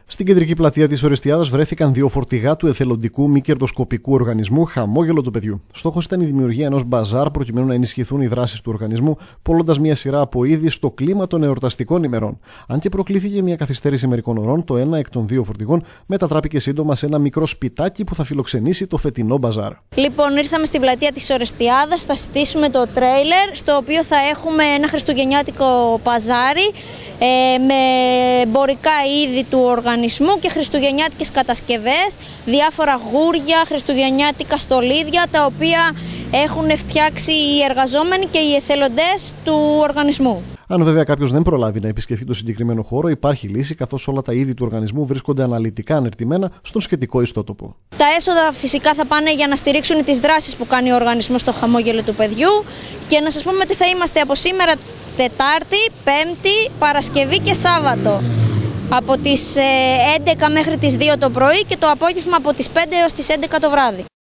Στην κεντρική πλατεία της Ορεστιάδας βρέθηκαν δύο φορτηγά του εθελοντικού μη κερδοσκοπικού οργανισμού Χαμόγελο του Παιδιού. Στόχος ήταν η δημιουργία ενός μπαζάρ προκειμένου να ενισχυθούν οι δράσεις του οργανισμού, πωλώντας μια σειρά από είδη στο κλίμα των εορταστικών ημερών. Αν και προκλήθηκε μια καθυστέρηση μερικών ωρών, το ένα εκ των δύο φορτηγών μετατράπηκε σύντομα σε ένα μικρό σπιτάκι που θα φιλοξενήσει το φετινό μπαζάρ. Λοιπόν, ήρθαμε στην πλατεία της Ορεστιάδας, θα στήσουμε το τρέιλερ, στο οποίο θα έχουμε ένα χριστουγεννιάτικο παζάρι με εμπορικά είδη του οργανισμού και χριστουγεννιάτικες κατασκευές, διάφορα γούρια, χριστουγεννιάτικα στολίδια, τα οποία έχουν φτιάξει οι εργαζόμενοι και οι εθελοντές του οργανισμού. Αν βέβαια κάποιος δεν προλάβει να επισκεφθεί το συγκεκριμένο χώρο, υπάρχει λύση, καθώς όλα τα είδη του οργανισμού βρίσκονται αναλυτικά ανερτημένα στον σχετικό ιστότοπο. Τα έσοδα φυσικά θα πάνε για να στηρίξουν τις δράσεις που κάνει ο οργανισμός στο Χαμόγελο του Παιδιού, και να σας πούμε ότι θα είμαστε από σήμερα Τετάρτη, Πέμπτη, Παρασκευή και Σάββατο. Από τις 11 μέχρι τις 2 το πρωί και το απόγευμα από τις 5 έως τις 11 το βράδυ.